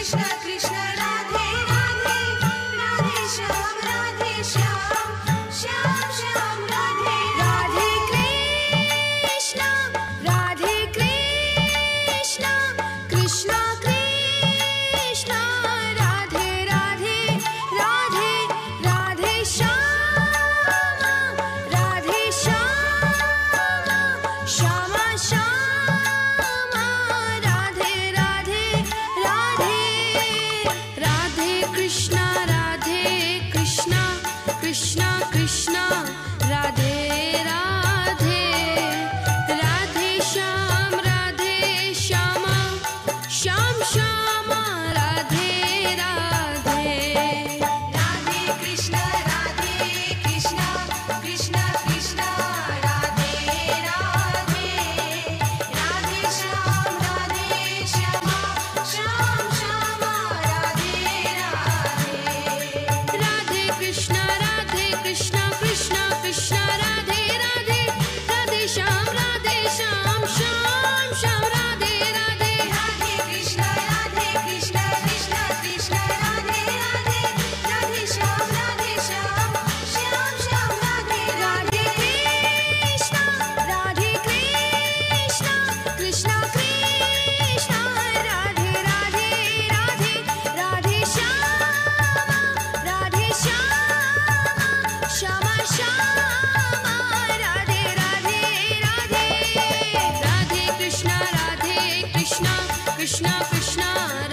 Krishna Krishna Radhe Radhe, Radhe Shyam Shyam Shyam Radhe Radhe Krishna Krishna Krishna Radhe Radhe Radhe Radhe Shyam Shyam Radhe Radhe Radhe Radhe Krishna Krishna Krishna Radhe Radhe Radhe Shyam Shyam Radhe Radhe Radhe Krishna Krishna Krishna Radhe Radhe Radhe Shyam Shyam Radhe Radhe Radhe Krishna Krishna Krishna Radhe Radhe Radhe Shyam Shyam Radhe Radhe Radhe Krishna Krishna Krishna Radhe Radhe Radhe Shyam Shyam Radhe Radhe Krishna Krishna Krishna Radhe Radhe Radhe Radhe Shyam Radhe Radhe Radhe Radhe Krishna Krishna Krishna